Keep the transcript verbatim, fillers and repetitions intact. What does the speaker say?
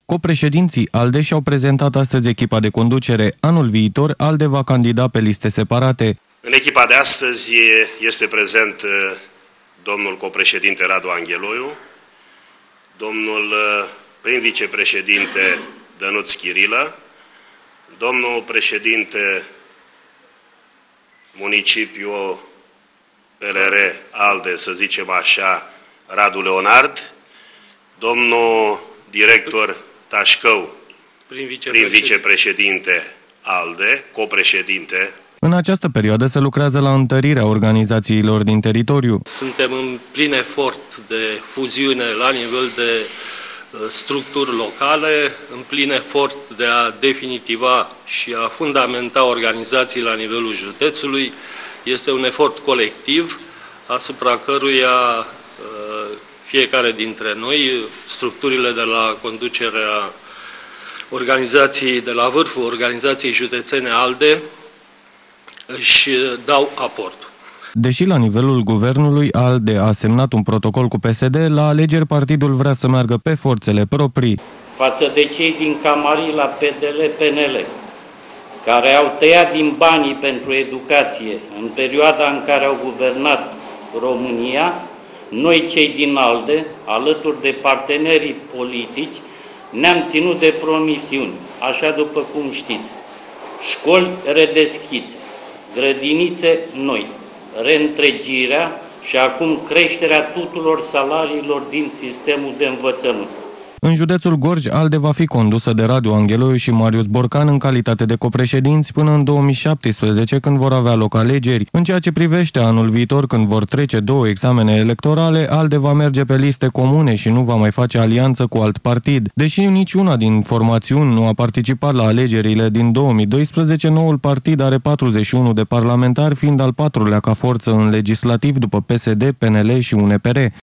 Copreședinții ALDE și-au prezentat astăzi echipa de conducere. Anul viitor, ALDE va candida pe liste separate. În echipa de astăzi este prezent domnul copreședinte Radu Angheloiu, domnul prim vicepreședinte Dănuț Chirilă, domnul președinte municipiu P L R ALDE, să zicem așa, Radu Leonard, domnul director Tașcău, prim vicepreședinte, prim vicepreședinte ALDE, copreședinte. În această perioadă se lucrează la întărirea organizațiilor din teritoriu. Suntem în plin efort de fuziune la nivel de structuri locale, în plin efort de a definitiva și a fundamenta organizații la nivelul județului. Este un efort colectiv asupra căruia fiecare dintre noi, structurile de la conducerea organizației, de la vârful organizației județene ALDE, își dau aportul. Deși la nivelul guvernului ALDE a semnat un protocol cu P S D, la alegeri partidul vrea să meargă pe forțele proprii. Față de cei din Camarii la P D L P N L, care au tăiat din banii pentru educație în perioada în care au guvernat România, noi cei din ALDE, alături de partenerii politici, ne-am ținut de promisiuni, așa după cum știți. Școli redeschise, grădinițe noi, reîntregirea și acum creșterea tuturor salariilor din sistemul de învățământ. În județul Gorj, ALDE va fi condusă de Radu Angheloiu și Marius Borcan în calitate de copreședinți până în două mii șaptesprezece, când vor avea loc alegeri. În ceea ce privește anul viitor, când vor trece două examene electorale, ALDE va merge pe liste comune și nu va mai face alianță cu alt partid. Deși niciuna din formațiuni nu a participat la alegerile din două mii doisprezece, noul partid are patruzeci și unu de parlamentari, fiind al patrulea ca forță în legislativ după P S D, P N L și U N P R.